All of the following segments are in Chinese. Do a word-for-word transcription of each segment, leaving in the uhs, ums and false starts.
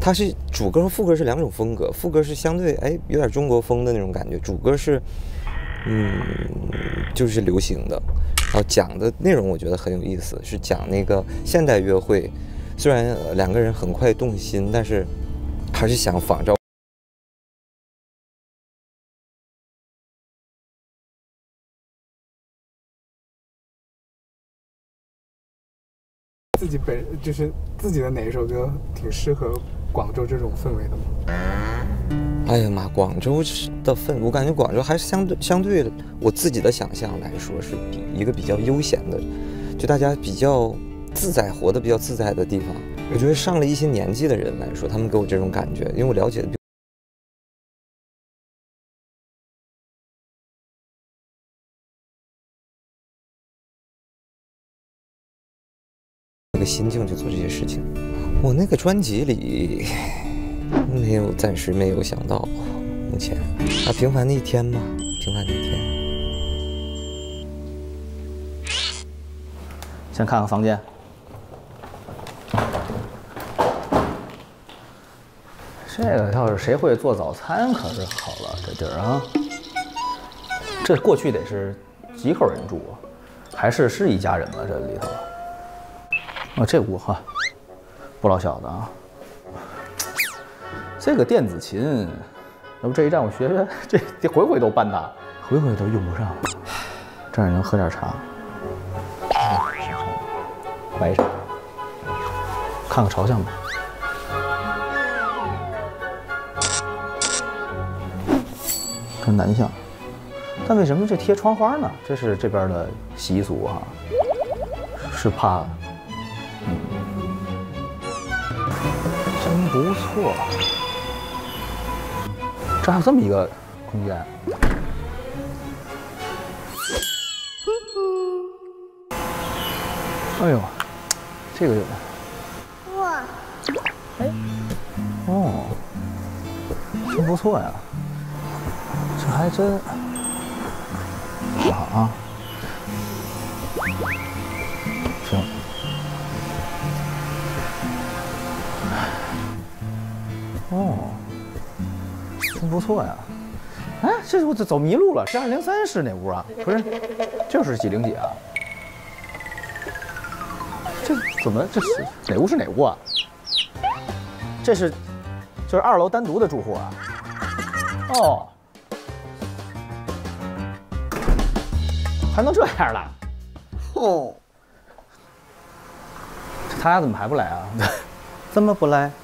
它是主歌和副歌是两种风格，副歌是相对哎有点中国风的那种感觉，主歌是嗯就是流行的。然后讲的内容我觉得很有意思，是讲那个现代约会，虽然两个人很快动心，但是还是想仿照。 自己本就是自己的哪一首歌挺适合广州这种氛围的吗？ 哎呀妈，广州的氛，我感觉广州还是相对相对我自己的想象来说是比一个比较悠闲的，就大家比较自在，活得比较自在的地方。我觉得上了一些年纪的人来说，他们给我这种感觉，因为我了解的。那个心境去做这些事情，我那个专辑里没有，暂时没有想到。目前啊，平凡的一天嘛，平凡的一天。 先看看房间。这个要是谁会做早餐，可是好了，这地儿啊。这过去得是几口人住啊？还是是一家人吗？这里头？啊，这屋哈，不老小的啊。这个电子琴，要不这一站我学学，这这回回都办它，回回都用不上。这儿能喝点茶，白茶，看看朝向吧。这南向，但为什么这贴窗花呢？这是这边的习俗哈，是怕。嗯，真不错。这还有这么一个空间。哎呦，这个有。哇！哎，哦，真不错呀。这还真好啊。行。哦，真不错呀！哎，这我这走迷路了，这二零三是哪屋啊？不是，就是几零几啊？这怎么这是哪屋是哪屋啊？这是就是二楼单独的住户啊？哦，还能这样了？哦，他俩怎么还不来啊？怎么不来？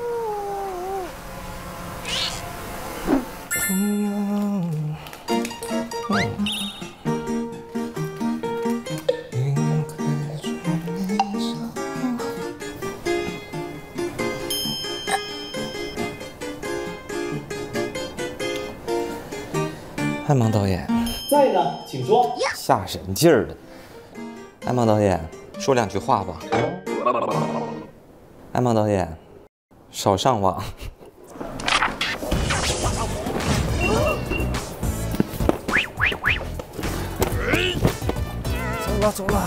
嗯， 艾芒导演在呢，请说。 吓人劲儿的，艾芒导演说两句话吧。艾芒导演，少上网。 走了走了。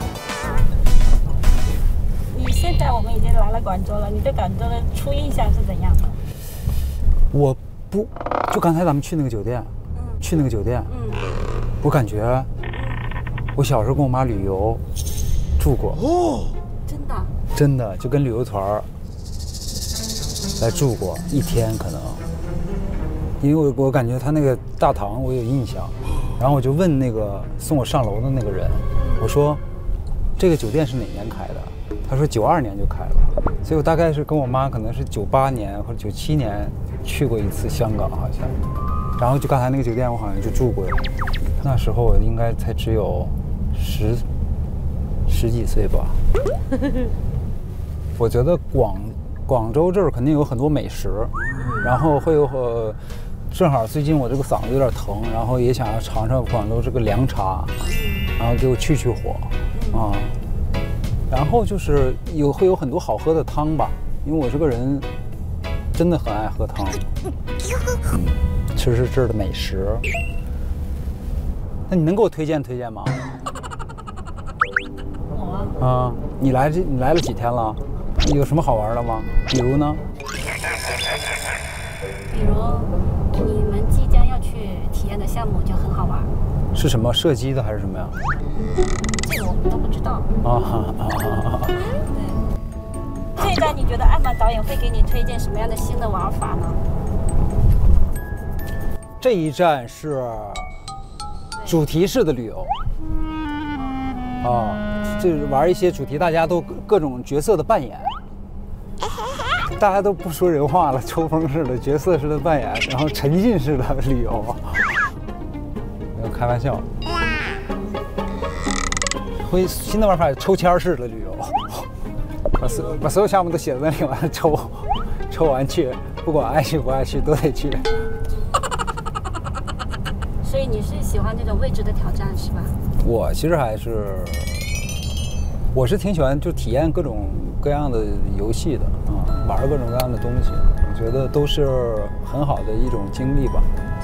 你现在我们已经来了广州了，你对广州的初印象是怎样的？ 我不，就刚才咱们去那个酒店，嗯、去那个酒店，嗯，我感觉我小时候跟我妈旅游住过哦， 真的， 真的就跟旅游团来住过一天可能，因为我我感觉他那个大堂我有印象，然后我就问那个送我上楼的那个人，我说这个酒店是哪年开的？他说九二年就开了，所以我大概是跟我妈可能是九八年或者九七年去过一次香港好像，然后就刚才那个酒店我好像就住过，那时候我应该才只有十十几岁吧。我觉得广广州这儿肯定有很多美食，然后会有呃，正好最近我这个嗓子有点疼，然后也想要尝尝广州这个凉茶，然后给我去去火啊。然后就是有会有很多好喝的汤吧，因为我这个人真的很爱喝汤，嗯，吃吃这儿的美食。那你能给我推荐推荐吗？ 我啊，你来这你来了几天了？有什么好玩的吗？比如呢？ 比如你们即将要去体验的项目就很好玩， 是什么射击的还是什么呀？ 这个我们都不知道。 啊哈啊！ 对。这一站你觉得艾满导演会给你推荐什么样的新的玩法呢？ 这一站是主题式的旅游。啊，就是玩一些主题，大家都各种角色的扮演。大家都不说人话了，抽风式的角色式的扮演，然后沉浸式的旅游。没有开玩笑。会新的玩法，抽签式的旅游，把所把所有项目都写在那里，完了抽，抽完去，不管爱去不爱去都得去。 所以你是喜欢这种未知的挑战是吧？ 我其实还是，我是挺喜欢就体验各种各样的游戏的啊，玩各种各样的东西，我觉得都是很好的一种经历吧。